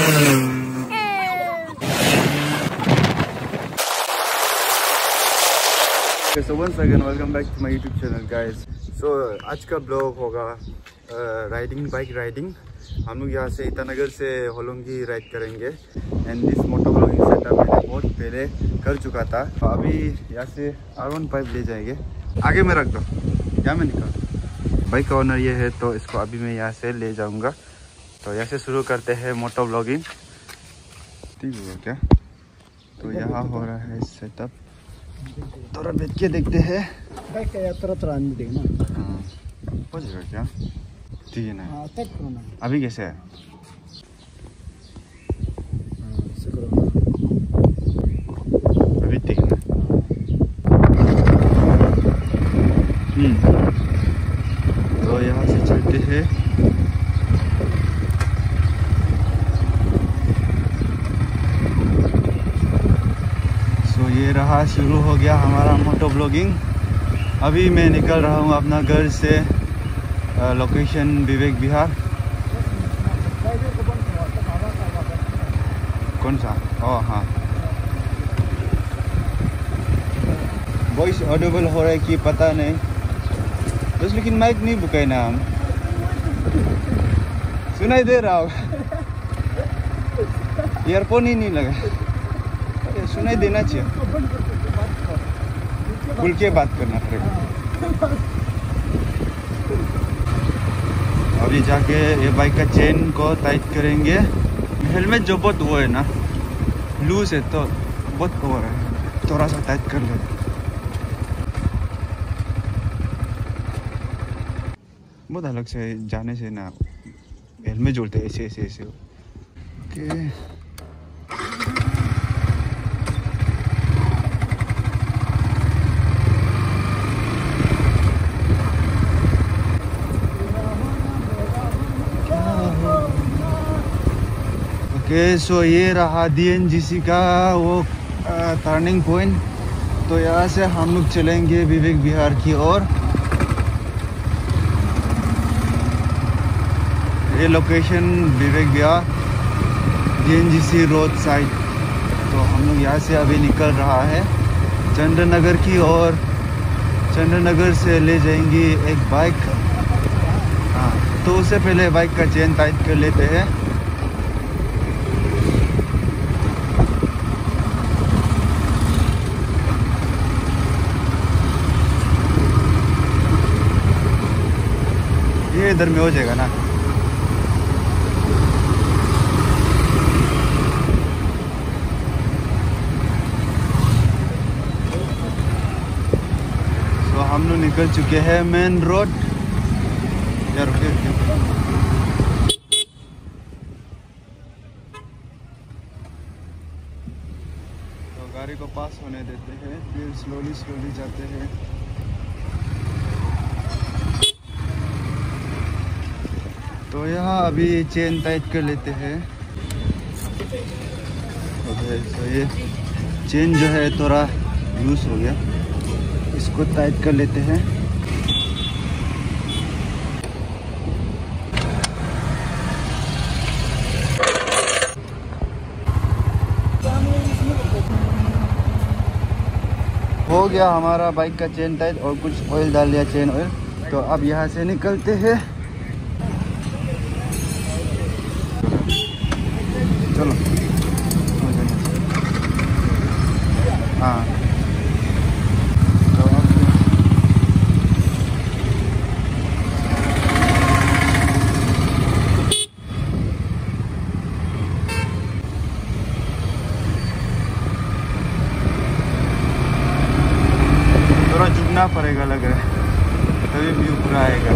So once again welcome back to my YouTube channel guys. So आज का blog होगा bike riding. हम लोग यहाँ से ईटानगर से होलोंगी राइड करेंगे। And this moto blogging setup मैंने बहुत पहले कर चुका था। तो अभी यहाँ से R15 ले जाएंगे। आगे में रख दो, यहाँ में निकाल। बाइक का ओनर ये है, तो इसको अभी मैं यहाँ से ले जाऊँगा। तो यहाँ से शुरू करते हैं मोटो ब्लॉगिंग। ठीक होगा क्या? तो यहाँ हो रहा है सेटअप, थोड़ा बैठ के देखते हैं। बाइक का यात्रा तो आने देना। हो जाएगा क्या? ठीक है ना? हाँ, तक करना। अभी कैसे है? अभी ठीक है ना? तो यहाँ से चलते हैं। ये रहा, शुरू हो गया हमारा मोटो ब्लॉगिंग। अभी मैं निकल रहा हूँ अपना घर से। लोकेशन विवेक विहार। कौन सा? ओह हाँ, वॉइस ऑडिबल हो रहा है कि पता नहीं बस, लेकिन माइक नहीं बुकाए ना, हम सुनाई दे रहा होगा। ईयरफोन ही नहीं लगा, सुनाई देना चाहिए। खुल के बात करना पड़ेगा। अभी जाके ये बाइक का चेन को टाइट करेंगे। हेलमेट जो बहुत वो है ना, लूज है तो बहुत ओवर है, थोड़ा सा टाइट कर ले। बहुत अलग से जाने से ना हेलमेट जोड़ते ऐसे ऐसे ऐसे। ओके, सो ये रहा DNGC का वो टर्निंग पॉइंट। तो यहाँ से हम लोग चलेंगे विवेक विहार की ओर। ये location Vivek Vihar DNGC road side. तो हम लोग यहाँ से अभी निकल रहा है चंद्रनगर की ओर। चंद्रनगर से ले जाएंगी एक बाइक। हाँ, तो उससे पहले बाइक का चेन टाइट कर लेते हैं। ये इधर में हो जाएगा ना। तो हम लोग निकल चुके हैं मेन रोड। यार तो गाड़ी को पास होने देते हैं, फिर स्लोली स्लोली जाते हैं। तो यहाँ अभी चेन टाइट कर लेते हैं। तो ये चेन जो है थोड़ा लूज हो गया, इसको टाइट कर लेते हैं। हो गया हमारा बाइक का चेन टाइट और कुछ ऑयल डाल लिया, चेन ऑयल। तो अब यहाँ से निकलते हैं। चलो हाँ, तो थोड़ा झुकना पड़ेगा लग रहा है, तभी व्यू पूरा आएगा।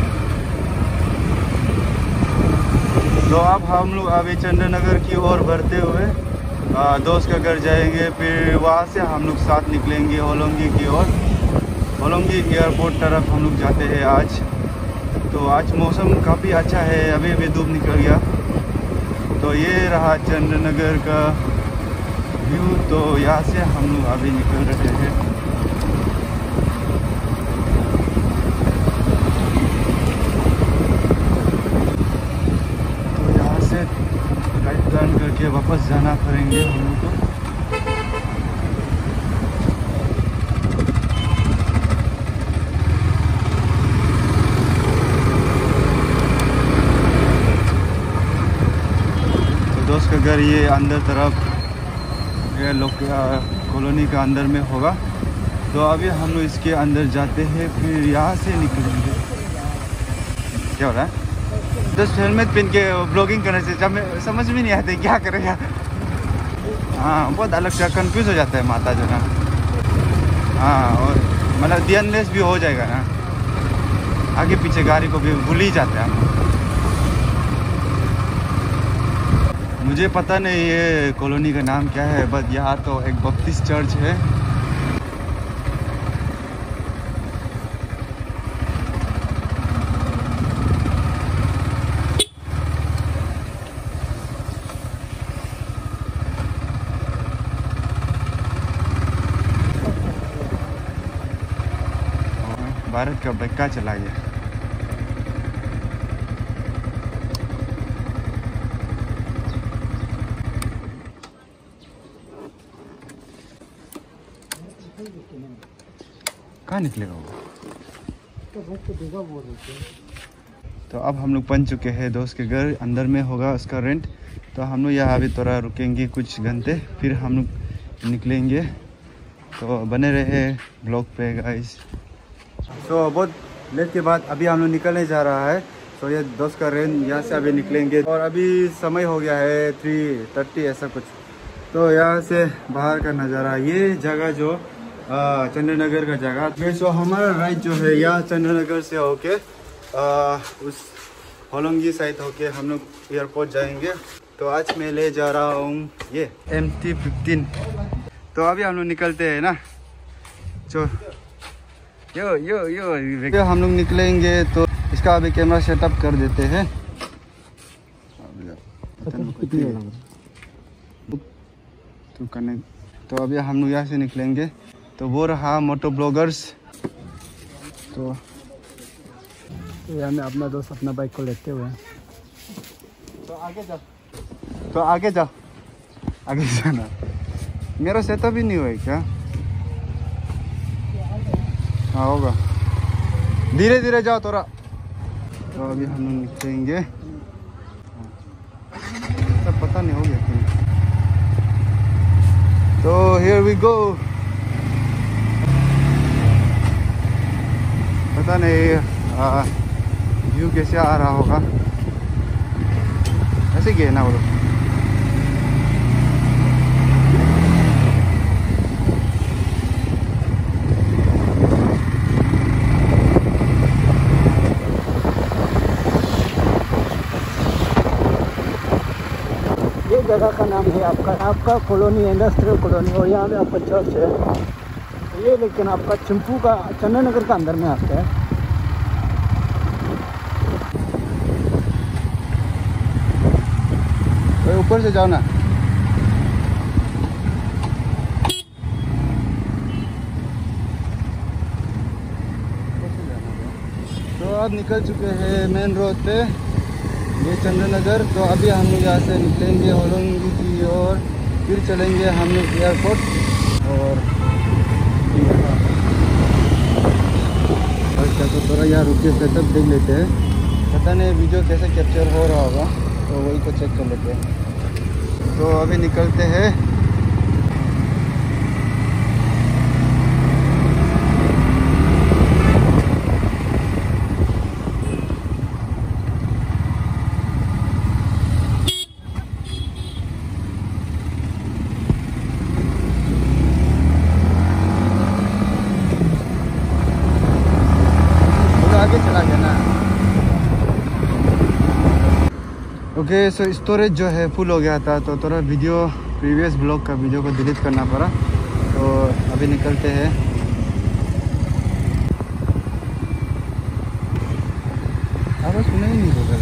तो अब हम लोग अभी चंद्रनगर की ओर बढ़ते हुए दोस्त का घर जाएंगे। फिर वहाँ से हम लोग साथ निकलेंगे होलोंगी की ओर। होलोंगी एयरपोर्ट तरफ हम लोग जाते हैं आज। तो आज मौसम काफ़ी अच्छा है, अभी अभी धूप निकल गया। तो ये रहा चंद्रनगर का व्यू। तो यहाँ से हम लोग अभी निकल रहे हैं। तो यहाँ से राइट टर्न करके वापस जाना पड़ेंगे हम लोग को। तो दोस्त का घर ये अंदर तरफ, ये लोग कॉलोनी का अंदर में होगा। तो अभी हम लोग इसके अंदर जाते हैं, फिर यहाँ से निकलेंगे। क्या हो रहा है? दोस्त हेलमेट पहन के ब्लॉगिंग करने से जब समझ में नहीं आते क्या करेगा। हाँ, बहुत अलग से कंफ्यूज हो जाता है माता जो ना। हाँ, और मतलब ध्यानलेस भी हो जाएगा ना, आगे पीछे गाड़ी को भी भूल ही जाते हैं। मुझे पता नहीं ये कॉलोनी का नाम क्या है, बट यहाँ तो एक बैप्टिस्ट चर्च है। भारत का बक्का चला गया। कहाँ निकलेगा वो? तो अब हम लोग पहुंच चुके हैं दोस्त के घर, अंदर में होगा उसका रेंट। तो हम लोग यहाँ अभी थोड़ा रुकेंगे कुछ घंटे, फिर हम लोग निकलेंगे। तो बने रहे ब्लॉग पे गाइस। तो बहुत लेट के बाद अभी हम लोग निकलने जा रहा है। तो ये दोस्त का रेंट, यहाँ से अभी निकलेंगे और अभी समय हो गया है 3:30 ऐसा कुछ। तो यहाँ से बाहर का नज़ारा, ये जगह जो चंद्रनगर का जगह। सो हमारा राइड जो है यहाँ चंद्रनगर से होके उस होलोंगी साइड होके हम लोग एयरपोर्ट जाएंगे। तो आज मैं ले जा रहा हूँ ये MT-15। तो अभी हम लोग निकलते हैं ना। जो यो यो यो हम लोग निकलेंगे। तो इसका अभी कैमरा सेटअप कर देते हैं। तो अभी हम लोग यहाँ से निकलेंगे। तो वो रहा मोटो ब्लॉगर्स। तो यहाँ में अपना दोस्त अपना बाइक को लेते हुए। तो आगे जाओ, आगे जाना। मेरा सेटअप ही नहीं हुआ है क्या? हाँ होगा, धीरे धीरे जाओ थोड़ा। तो अभी हम लोग निकलेंगे। तब पता नहीं हो गया क्यों। तो हियर वी गो। पता नहीं व्यू कैसे आ रहा होगा। ऐसे गए ना वो लोग। ये जगह का नाम है आपका कॉलोनी, इंडस्ट्रियल कॉलोनी। और यहाँ पे आपका चर्च है ये, लेकिन आपका चिंपू का चंद्रनगर का अंदर में आता है। ऊपर से जाओ ना। तो अब निकल चुके हैं मेन रोड पे, ये चंद्रनगर। तो अभी हम लोग यहाँ से निकलेंगे होलोंगी की ओर, फिर चलेंगे हम लोग एयरपोर्ट। और तो थोड़ा यहाँ रुक के सेटअप देख लेते हैं। पता नहीं वीडियो कैसे कैप्चर हो रहा होगा, तो वही को चेक कर लेते हैं। तो अभी निकलते हैं। आगे चला गया ना। ओके, सो स्टोरेज जो है फुल हो गया था, तो थोड़ा वीडियो प्रीवियस ब्लॉग का वीडियो को डिलीट करना पड़ा। तो अभी निकलते हैं। आवाज़ सुना ही नहीं होगा,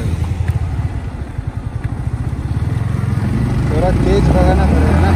थोड़ा तेज भगाना पड़ेगा ना।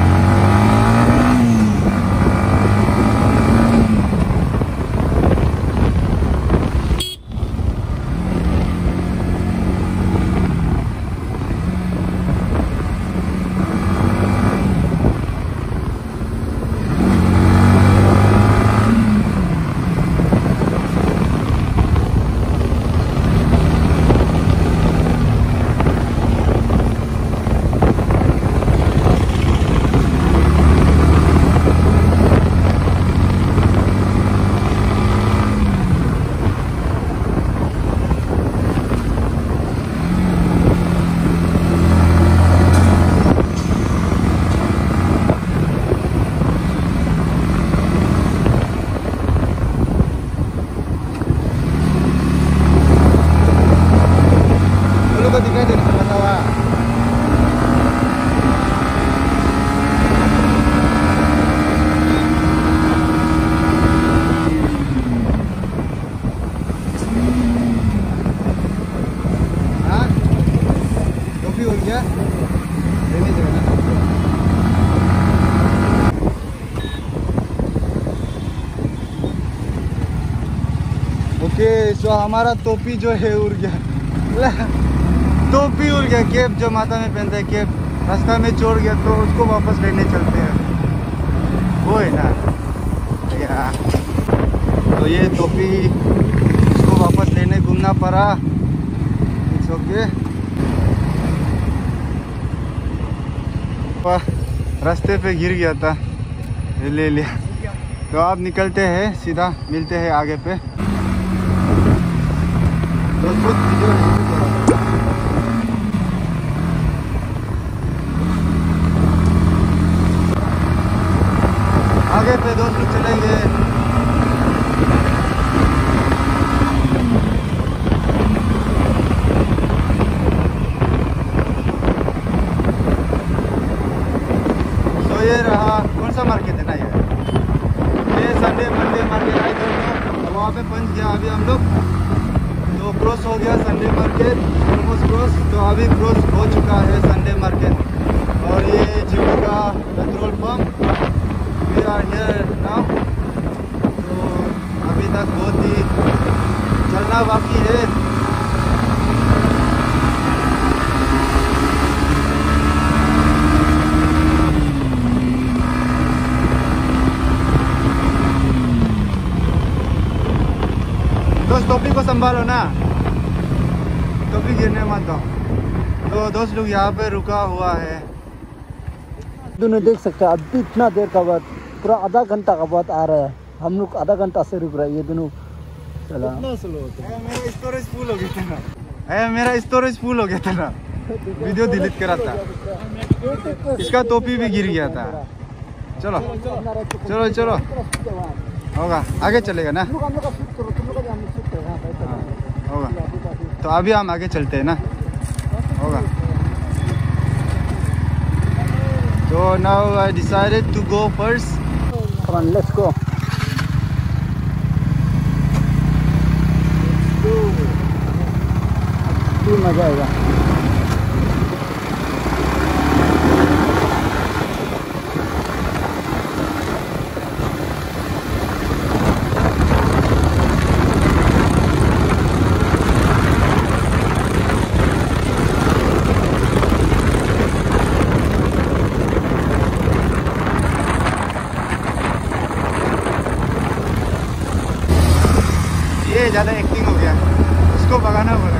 कि जो हमारा टोपी जो है उड़ गया, टोपी उड़ गया, कैप जो माथा में पहनते हैं कैप रास्ता में छोड़ गया, तो उसको वापस लेने चलते हैं, वो है ना या। तो ये टोपी उसको वापस लेने घूमना पड़ा। It's okay. रास्ते पे गिर गया था, ले लिया। तो आप निकलते हैं, सीधा मिलते हैं आगे पे। आगे पे दोस्त लोग चलेंगे। तो ये रहा, कौन सा मार्केट है ना ये संडे मंडे मार्केट आए थे, वहाँ पे पहुँच गया अभी हम लोग। तो क्रॉस हो गया संडे मार्केट, ऑलमोस्ट क्रॉस। तो अभी क्रॉस हो चुका है संडे मार्केट। और ये चिपू का petrol pump, we are here now. तो अभी तक बहुत ही चलना बाकी है। दोस्त टोपी को संभालो ना, टोपी गिरने मत दो। तो दोस्त लोग यहाँ पे रुका हुआ है। दोनों देख सकते हैं अभी इतना देर का बाद, पूरा आधा घंटा का बाद आ रहा है। हम लोग आधा घंटा से रुक रहा है, ये दोनों चला। मेरा स्टोरेज फुल हो गया था ना, मेरा स्टोरेज फुल हो गया था ना, वीडियो डिलीट करा था। इसका टोपी भी गिर गया था। चलो चलो चलो, होगा आगे चलेगा ना, होगा। तो अभी हम आगे चलते हैं ना, होगा। So now I decided to go first. Come on, let's go. मजा आएगा। ये ज़्यादा एक्टिंग हो गया, उसको भगाना पड़ेगा।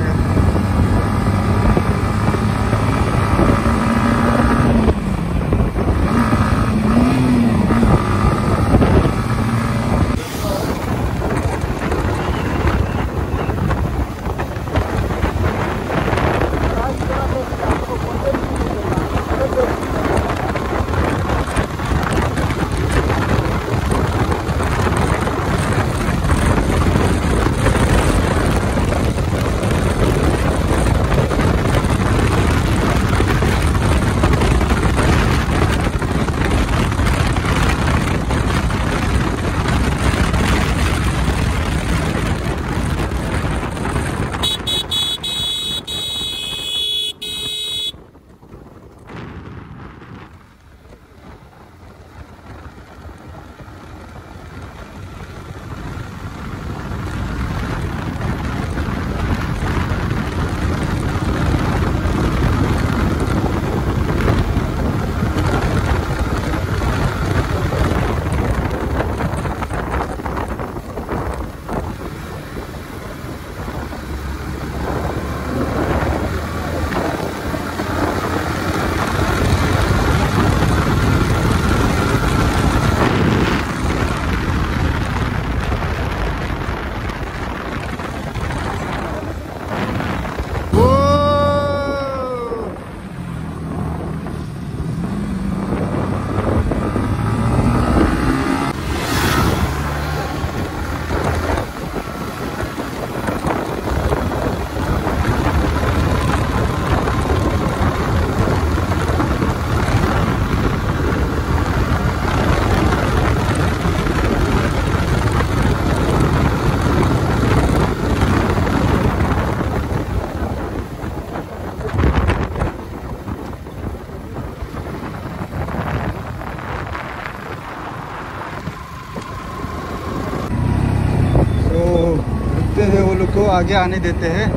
को आगे आने देते हैं।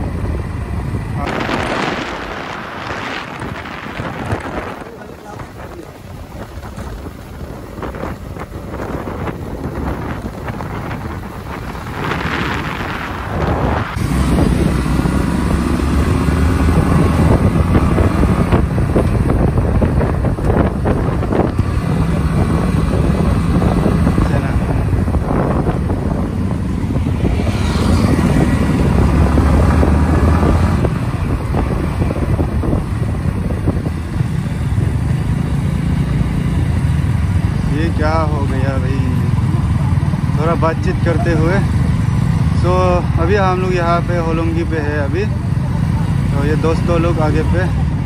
क्या हो गया भाई, थोड़ा बातचीत करते हुए। सो अभी हम लोग यहाँ पे होलोंगी पे है अभी, तो ये दोस्तों लोग आगे पे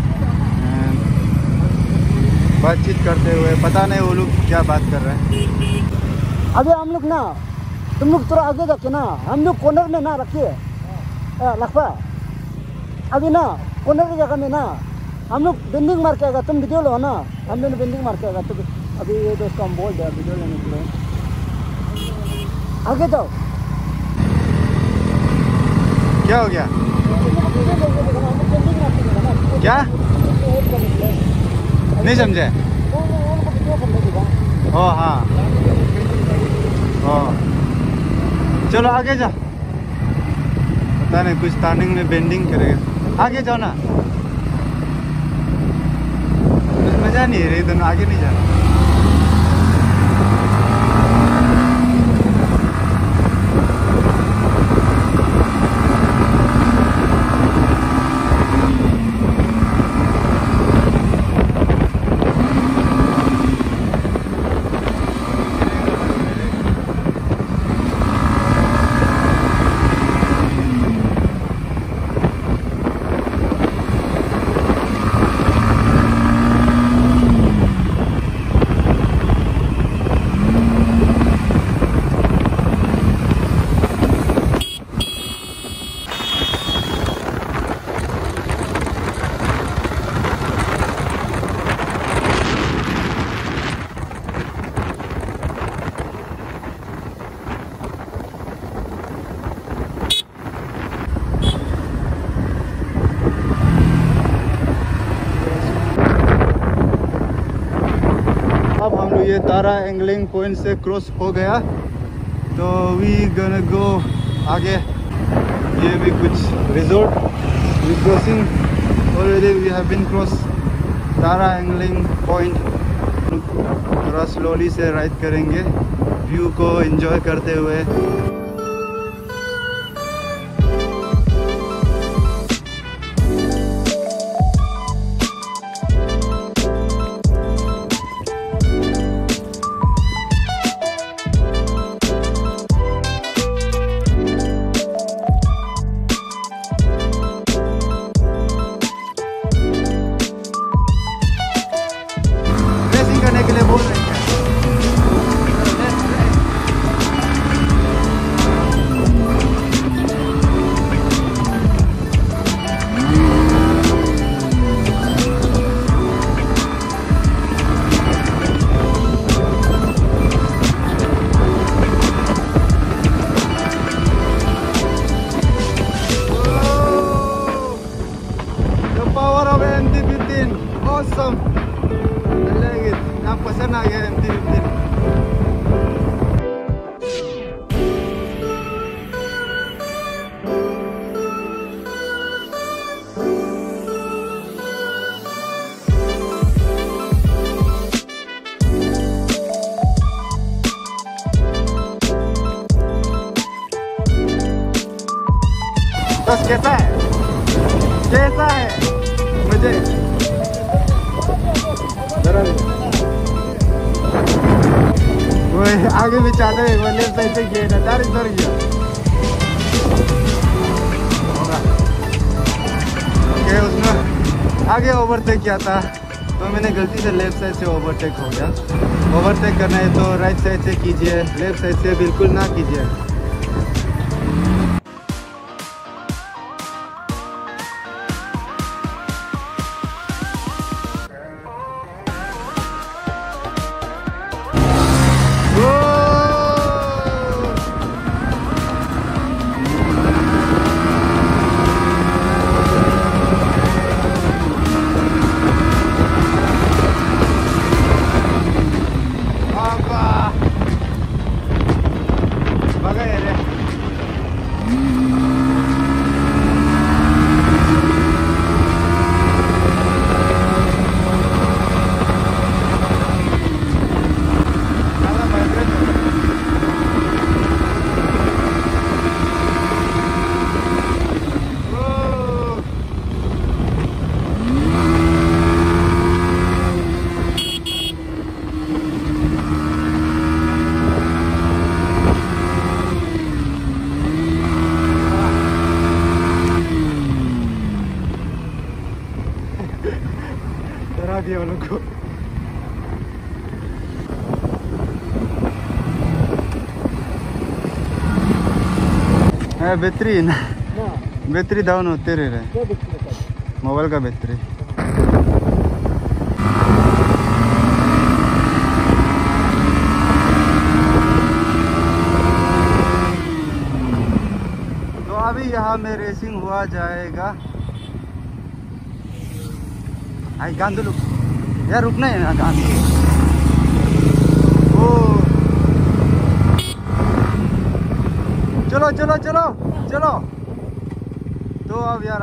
बातचीत करते हुए, पता नहीं वो लोग क्या बात कर रहे हैं। अभी हम लोग ना, तुम लोग थोड़ा आगे जाके ना, हम लोग कॉर्नर में ना रखिए लखपा। अभी ना कॉर्नर की जगह में ना हम लोग बेंडिंग मार के आएगा, तुम वीडियो लो ना, हम लोग बेंडिंग मार के आएगा। तो अभी ये दोस्त हम बोल दिया वीडियो लेने के लिए, आगे जाओ। क्या हो गया? क्या नहीं समझे? ओ हाँ, ओ चलो आगे जा। पता नहीं कुछ टर्निंग में बेंडिंग करेगा, आगे जाओ ना। मजा नहीं है रही, दोनों आगे नहीं जाना। अब हम लोग ये तारा एंगलिंग पॉइंट से क्रॉस हो गया, तो वी गonna गो आगे। ये भी कुछ resort we crossing already, we have been cross Tara angling point. थोड़ा स्लोली से राइड करेंगे, व्यू को एंजॉय करते हुए। करने के लिए बोल रहे हैं। The power of MT-15, awesome. I like it. Now पसंद आ गया MT-15. बस कैसा है? कैसा है मुझे? वो आगे भी चाहते हैं, वो लेफ्ट साइड से गए ना, डायरेक्ट इधर गया। ओके, उसमें आगे ओवरटेक किया था, तो मैंने गलती से लेफ्ट साइड से ओवरटेक हो गया। ओवरटेक करना है तो राइट साइड से कीजिए, लेफ्ट साइड से बिल्कुल ना कीजिए। बैटरी ना, ना बैटरी डाउन होते रह रहे, क्या दिक्कत है? मोबाइल का बैटरी। तो अभी यहाँ में रेसिंग हुआ जाएगा। आई गांधू रुक यार, रुकना है ना गांधू। ओ चलो चलो चलो चलो। तो अब यार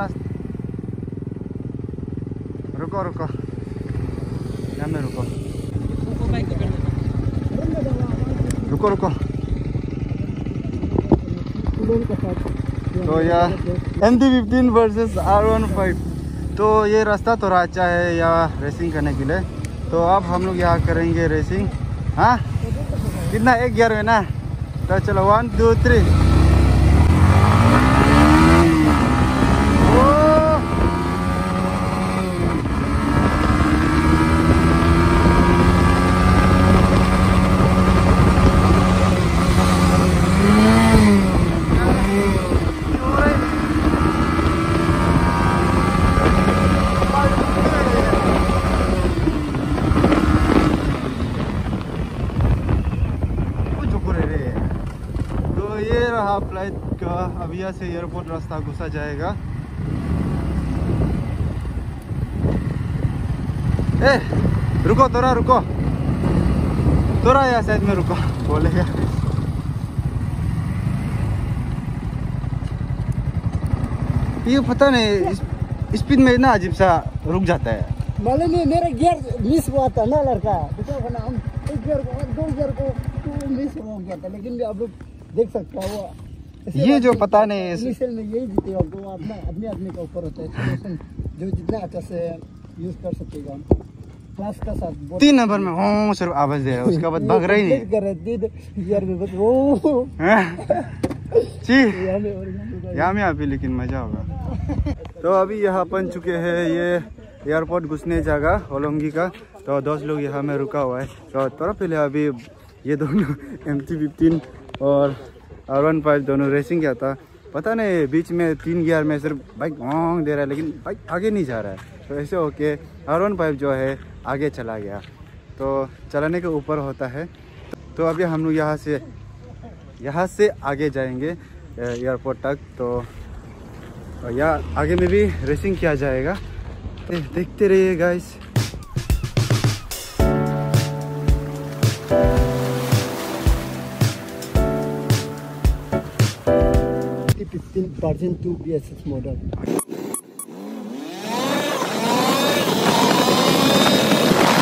रुको रुको, यहाँ में रुको रुको रुको। तो यार MT-15 वर्सेस R15, तो ये रास्ता थोड़ा अच्छा है यहाँ रेसिंग करने के लिए। तो अब हम लोग यहाँ करेंगे रेसिंग। हाँ कितना, 1 गियर में ना? तो चलो 1 2 3। फ्लाइट का अभी यहाँ से एयरपोर्ट रास्ता घुसा जाएगा। ए रुको, थोड़ा रुको, थोड़ा यहाँ साइड में रुको बोलेगा। ये पता नहीं स्पीड में ना अजीब सा रुक जाता है। मालूम नहीं, मेरा गियर मिस हुआ था ना लड़का, देखो ना, हम 1 गियर को 2 गियर को मिस हो गया था। लेकिन आप लोग देख सकते हो वो ये जो पता नहीं इनिशियल में यही जीते हो, वो अपना अपने आदमी के ऊपर होता है, जो जितना अच्छा से यूज कर सकेगा। क्लास का साथ 3 नंबर में हो सिर्फ आवाज दे रहा है, उसके बाद भाग रही नहीं कर रहे गियर में बस वो यहाँ में अभी, लेकिन मजा होगा। तो अभी यहाँ बन चुके हैं ये एयरपोर्ट घुसने जगह होलोंगी का। तो 10 लोग यहाँ में रुका हुआ है। तो थोड़ा पहले अभी ये दोनों MT-15 और R15 दोनों रेसिंग किया था। पता नहीं बीच में 3 गियर में सिर्फ बाइक ऑन दे रहा है, लेकिन बाइक आगे नहीं जा रहा है। तो ऐसे होके R15 जो है आगे चला गया। तो चलाने के ऊपर होता है। तो अभी हम लोग यहाँ से आगे जाएंगे एयरपोर्ट तक। तो यहाँ आगे में भी रेसिंग किया जाएगा, देखते रहिए गाइस। 15% 2 BSS model.